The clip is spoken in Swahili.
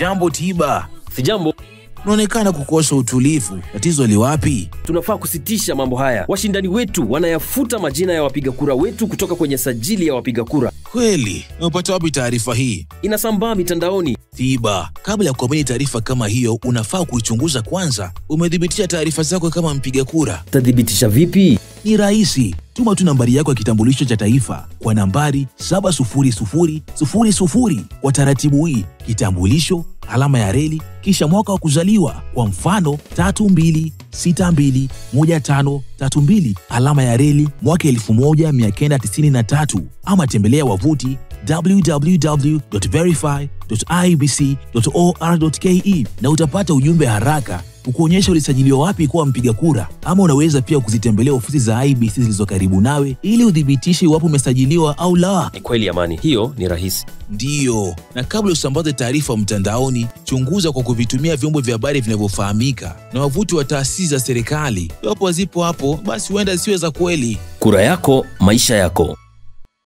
Jambo Tiba. Sijambo. Unaonekana kukosa utulivu. Tatizo li wapi? Tunafaa kusitisha mambo haya. Washindani wetu wanayafuta majina ya wapiga kura wetu kutoka kwenye sajili ya wapiga kura. Kweli? Umepata wapi taarifa hii? Inasambaa mitandaoni. Tiba, kabla ya kuamini taarifa kama hiyo, unafaa kuichunguza kwanza. Umedhibitisha taarifa zako kama mpiga kura? Tadhibitisha vipi? Ni rahisi. Tuma tu nambari yako ya kitambulisho cha taifa kwa nambari 70000. Kwa taratibu hii: kitambulisho, alama ya reli, kisha mwaka wa kuzaliwa. Kwa mfano 32621532, alama ya reli mwaka 1993, ama tembelea wavuti www.verify.ibc.or.ke na utapata ujumbe haraka ukuonyesha ulisajiliwa wapi kuwa mpiga kura. Ama unaweza pia kuzitembelea ofisi za IBC zilizo karibu nawe ili udhibitishe iwapo umesajiliwa au la. Ni kweli Amani, hiyo ni rahisi. Ndiyo, na kabla usambaze taarifa mtandaoni, chunguza kwa kuvitumia vyombo vya habari vinavyofahamika na wavuti wa taasisi za serikali. Iwapo zipo hapo, basi huenda siwe za kweli. Kura yako, maisha yako.